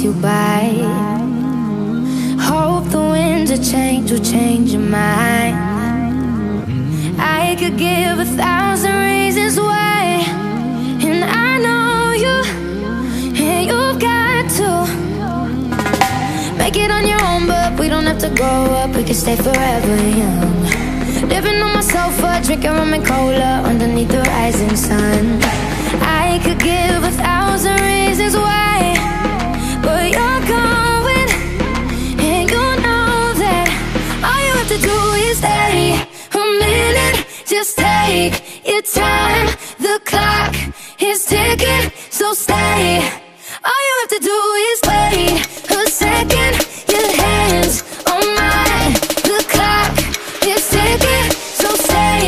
pass you by. Hope the winds of change will change your mind. I could give 1,000 reasons why, and I know you, and you've got to make it on your own, but we don't have to grow up, we can stay forever young. Living on my sofa, drinking rum and cola underneath the rising sun. I could give 1,000 reasons why, but you're going, and you know that all you have to do is stay a minute. Just take your time, the clock is ticking, so stay. All you have to do is wait a second. Your hands on mine, the clock is ticking, so stay.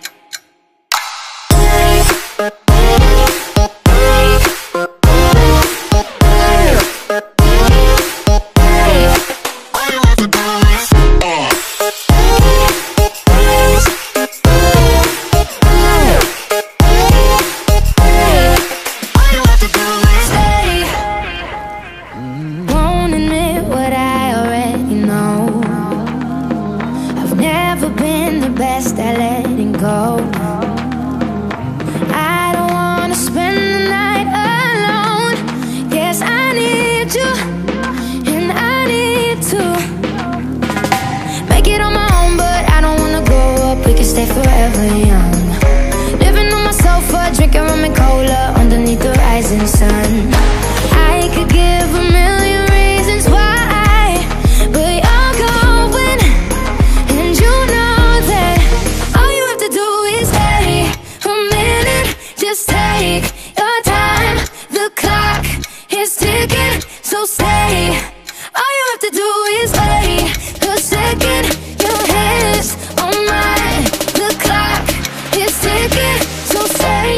Forever young, living on my sofa, drinking rum and cola underneath the rising sun. I could give 1,000,000 reasons why, but you're going, and you know that all you have to do is stay a minute. Just take your time, the clock is ticking, so stay. All you have to do is wait a second. Your hands on mine, the clock is ticking, so stay.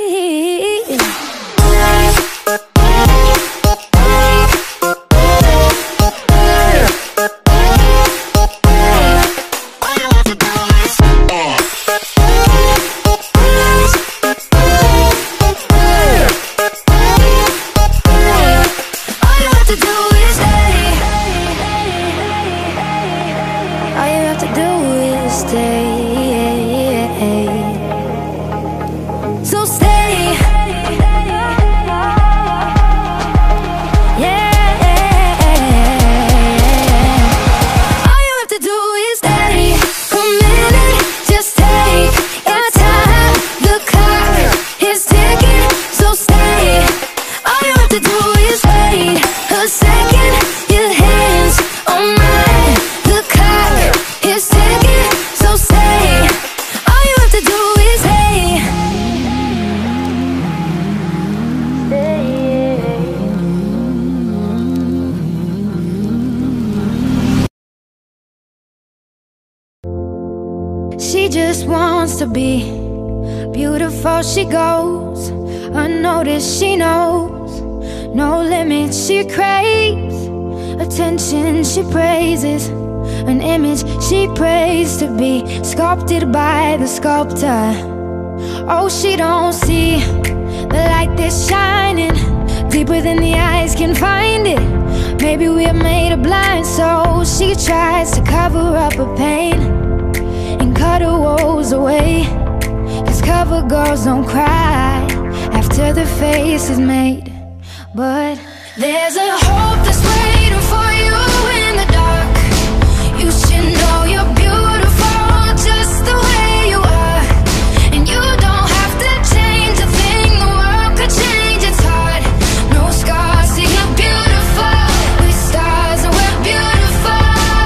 She just wants to be beautiful. She goes unnoticed. She knows no limits. She craves attention. She praises an image she prays to be sculpted by the sculptor. Oh, she don't see the light that's shining deeper than the eyes can find it. Maybe we're made of blind, so she tries to cover up her pain and cut her woes away. 'Cause cover girls don't cry after the face is made. But there's a hope that's waiting for you in the dark. You should know you're beautiful just the way you are, and you don't have to change a thing. The world could change, it's hard. No scars, see you're beautiful. We're stars and we're beautiful.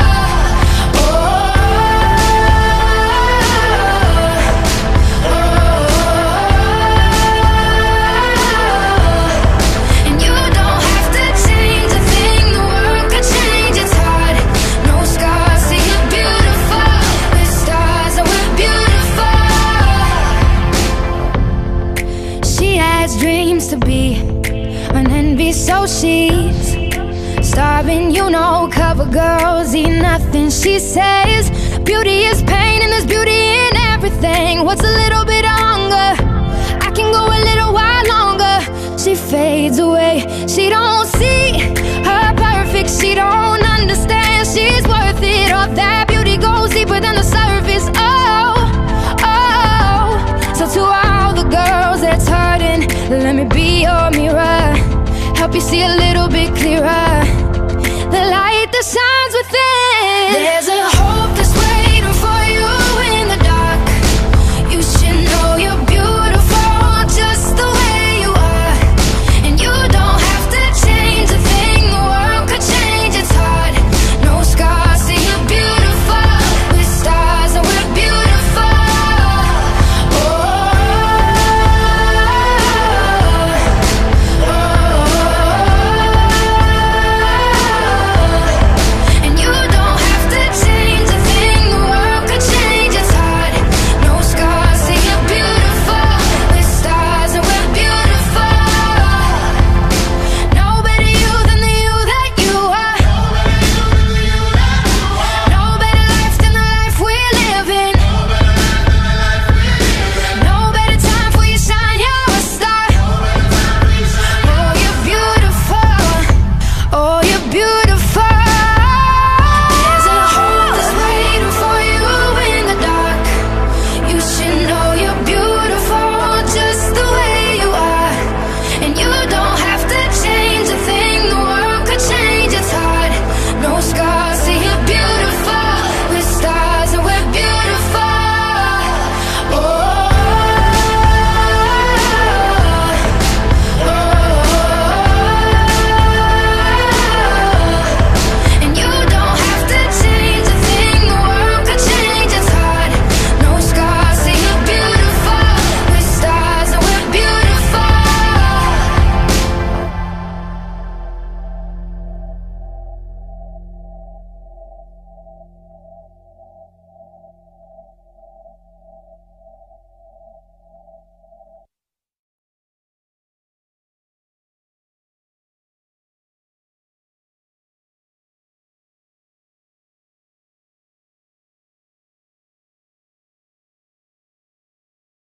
Dreams to be an envy, so she's starving. You know, cover girls eat nothing. She says beauty is pain and there's beauty in everything. What's a little bit of hunger? I can go a little while longer. she fades away. She don't see her perfect, she don't understand she's worth it. All that beauty goes deeper than the surface. Oh, oh. So to all the girls that's hurting, let me be your mirror, help you see a little bit clearer. The light that shines